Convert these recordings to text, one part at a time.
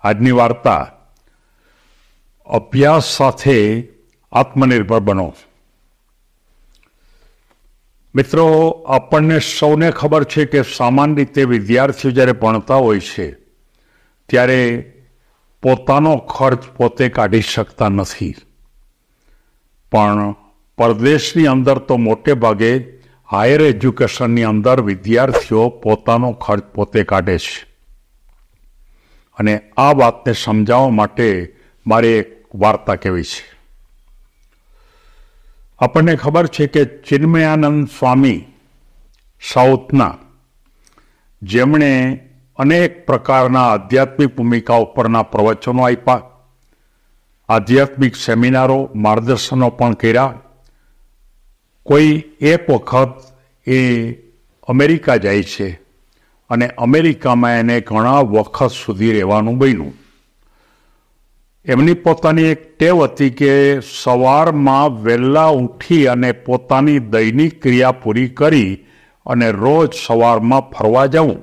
આજની વાર્તા અભ્યાસ સાથે આત્મનિર્ભર બનો. મિત્રો, આપણને સૌને ખબર છે કે સામાન્ય રીતે વિદ્યાર્થીઓ જ્યારે ભણતા હોય છે ત્યારે પોતાનો ખર્ચ પોતે કાઢી શકતા નથી. પણ પરદેશની અંદર તો મોટે ભાગે હાયર એજ્યુકેશનની અંદર વિદ્યાર્થીઓ પોતાનો ખર્ચ પોતે કાઢે છે. અને આ વાતને સમજાવવા માટે મારે એક વાર્તા કહેવી છે. આપણને ખબર છે કે ચિન્મયાનંદ સ્વામી સાઉથના, જેમણે અનેક પ્રકારના આધ્યાત્મિક ભૂમિકા ઉપરના પ્રવચનો આપ્યા, આધ્યાત્મિક સેમિનારો, માર્ગદર્શનો પણ કર્યા. કોઈ એક વખત એ અમેરિકા જાય છે અને અમેરિકામાં એને ઘણા વખત સુધી રહેવાનું બન્યું. એમની પોતાની એક ટેવ હતી કે સવારમાં વહેલા ઉઠી અને પોતાની દૈનિક ક્રિયા પૂરી કરી અને રોજ સવારમાં ફરવા જવું,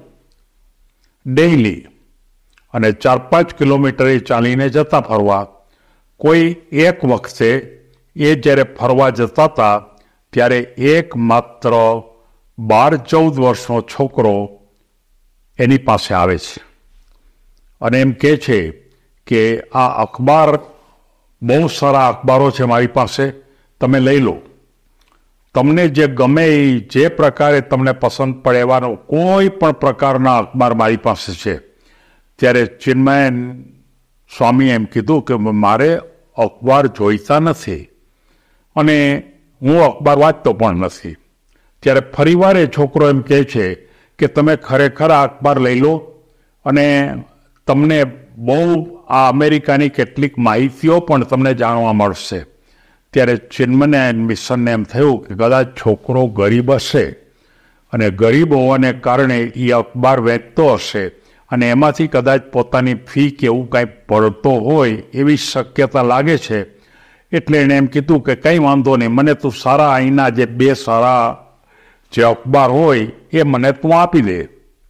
ડેઇલી. અને 4-5 કિલોમીટર ચાલીને જતા ફરવા. કોઈ એક વખતે એ જ્યારે ફરવા જતા હતા ત્યારે એક માત્ર 12-14 વર્ષનો છોકરો એની પાસે આવે છે અને એમ કહે છે કે આ અખબાર, બહુ સારા અખબારો છે મારી પાસે, તમે લઈ લો. તમને જે ગમે એ, જે પ્રકારે તમને પસંદ પડે એવાનો કોઈ પણ પ્રકારના અખબાર મારી પાસે છે. ત્યારે ચિન્મય સ્વામી એમ કીધું કે મારે અખબાર જોઈતા નથી અને હું અખબાર વાંચતો પણ નથી. ત્યારે ફરીવાર એ છોકરો એમ કહે છે કે તમે ખરેખર આ અખબાર લઈ લો અને તમને બહુ આ અમેરિકાની કેટલીક માહિતીઓ પણ તમને જાણવા મળશે. ત્યારે ચિન્મય મિશનને એમ થયું કે કદાચ છોકરો ગરીબ હશે અને ગરીબ હોવાને કારણે એ અખબાર વેચતો હશે અને એમાંથી કદાચ પોતાની ફી કે એવું કાંઈ પડતો હોય એવી શક્યતા લાગે છે. એટલે એણે એમ કીધું કે કંઈ વાંધો નહીં, મને તું સારા અહીંના જે 2 સારા જે અખબાર હોય એ મને તું આપી દે.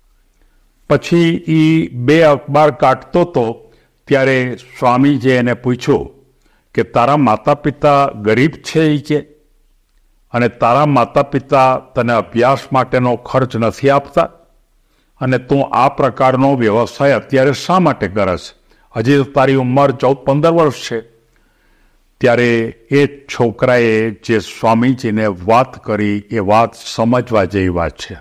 પછી એ 2 અખબાર કાઢતો હતો ત્યારે સ્વામીજીએ એને પૂછ્યું કે તારા માતા પિતા ગરીબ છે એ કે, અને તારા માતા પિતા તને અભ્યાસ માટેનો ખર્ચ નથી આપતા, અને તું આ પ્રકારનો વ્યવસાય અત્યારે શા માટે કરસ? હજી તો તારી ઉંમર 14-15 વર્ષ છે. ત્યારે એ છોકરાએ જે સ્વામીજીને વાત કરી એ વાત સમજવા જેવી વાત છે.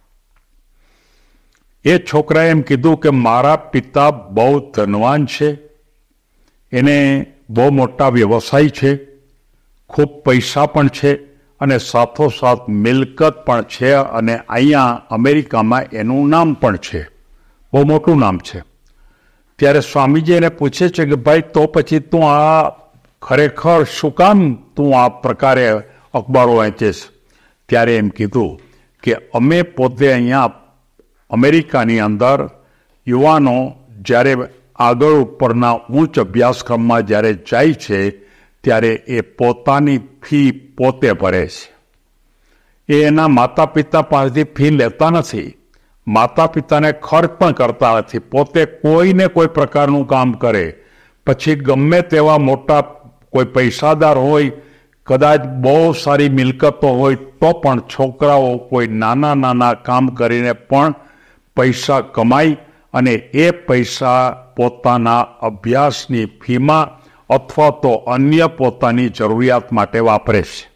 એ છોકરાએ એમ કીધું કે મારા પિતા બહુ ધનવાન છે, એને બહુ મોટા વ્યવસાય છે, ખૂબ પૈસા પણ છે અને સાથોસાથ મિલકત પણ છે, અને અહીંયા અમેરિકામાં એનું નામ પણ છે, બહુ મોટું નામ છે. ત્યારે સ્વામીજી એને પૂછે છે કે ભાઈ તો પછી તું આ ખરેખર શું કામ તું આ પ્રકારે અખબારો વાંચેશ? ત્યારે એમ કીધું કે અમે પોતે અહીંયા અમેરિકાની અંદર યુવાનો જ્યારે આગળ ઉપરના ઉચ્ચ અભ્યાસક્રમમાં જ્યારે જાય છે ત્યારે એ પોતાની ફી પોતે ભરે છે. એ એના માતા પિતા પાસેથી ફી લેતા નથી, માતા પિતાને ખર્ચ પણ કરતા નથી, પોતે કોઈને કોઈ પ્રકારનું કામ કરે. પછી ગમે તેવા મોટા કોઈ પૈસાદાર હોય, કદાચ બહુ સારી મિલકતો હોય તો પણ છોકરાઓ કોઈ નાના નાના કામ કરીને પણ પૈસા કમાઈ અને એ પૈસા પોતાના અભ્યાસની ફીમાં અથવા તો અન્ય પોતાની જરૂરિયાત માટે વાપરે છે.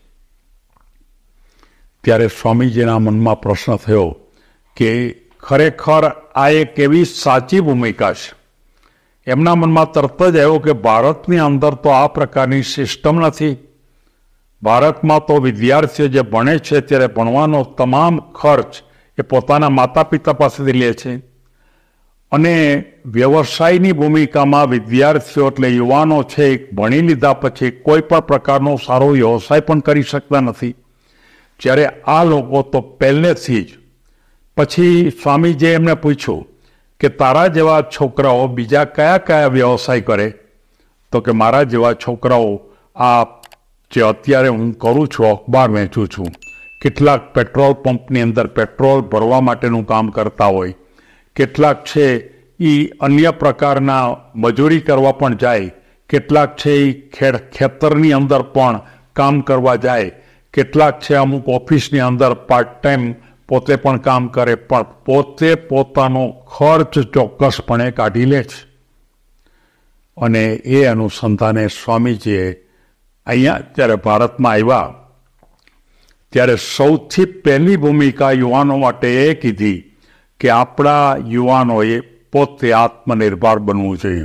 ત્યારે સ્વામીજીના મનમાં પ્રશ્ન થયો કે ખરેખર આ એક એવી સાચી ભૂમિકા છે. એમના મનમાં તરત જ આવ્યો કે ભારતની અંદર તો આ પ્રકારની સિસ્ટમ નથી. ભારતમાં તો વિદ્યાર્થીઓ જે ભણે છે ત્યારે ભણવાનો તમામ ખર્ચ એ પોતાના માતા પિતા પાસેથી લે છે, અને વ્યવસાયની ભૂમિકામાં વિદ્યાર્થીઓ એટલે યુવાનો છે ભણી લીધા પછી કોઈ પણ પ્રકારનો સારો વ્યવસાય પણ કરી શકતા નથી. જ્યારે આ લોકો તો પહેલેથી જ. પછી સ્વામીજીએ એમને પૂછ્યું કે તારા જેવા છોકરાઓ બીજા કયા કયા વ્યવસાય કરે? તો કે મારા જેવા છોકરાઓ આ જે અત્યારે હું કરું છું, અખબાર વેચું છું, કેટલાક પેટ્રોલ પંપની અંદર પેટ્રોલ ભરવા માટેનું કામ કરતા હોય, કેટલાક છે એ અન્ય પ્રકારના મજૂરી કરવા પણ જાય, કેટલાક છે એ ખેતરની અંદર પણ કામ કરવા જાય, કેટલાક છે અમુક ઓફિસની અંદર પાર્ટ ટાઈમ પોતે પણ કામ કરે, પણ પોતે પોતાનો ખર્ચ ચોક્કસપણે કાઢી લે છે. અને એ અનુસંધાને સ્વામીજીએ અહીંયા જ્યારે ભારતમાં આવ્યા ત્યારે સૌથી પહેલી ભૂમિકા યુવાનો માટે એ કીધી કે આપણા યુવાનોએ પોતે આત્મનિર્ભર બનવું જોઈએ.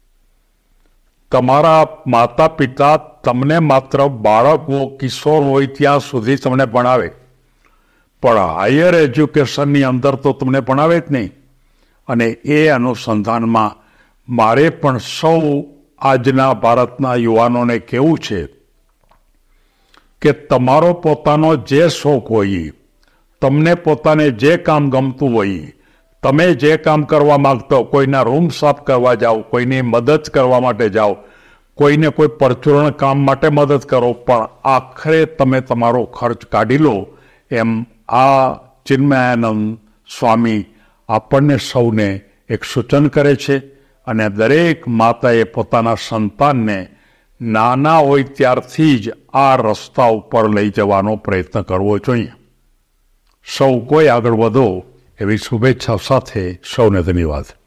તમારા માતા પિતા તમને માત્ર બાળકો કિશોર હોય ત્યાં સુધી તમને ભણાવે, પણ હાયર એજ્યુકેશનની અંદર તો તમને ભણાવે જ નહીં. અને એ અનુસંધાનમાં મારે પણ સૌ આજના ભારતના યુવાનોને કહેવું છે કે તમારો પોતાનો જે શોખ હોય, તમને પોતાને જે કામ ગમતું હોય, તમે જે કામ કરવા માગતો, કોઈના રૂમ સાફ કરવા જાઓ, કોઈની મદદ કરવા માટે જાઓ, કોઈને કોઈ પરચુરણ કામ માટે મદદ કરો, પણ આખરે તમે તમારો ખર્ચ કાઢી લો. એમ આ ચિન્મયાનંદ સ્વામી આપણને સૌને એક સૂચન કરે છે. અને દરેક માતાએ પોતાના સંતાનને નાના હોય ત્યારથી જ આ રસ્તા ઉપર લઈ જવાનો પ્રયત્ન કરવો જોઈએ. સૌ કોઈ આગળ વધો એવી શુભેચ્છા સાથે સૌને ધન્યવાદ.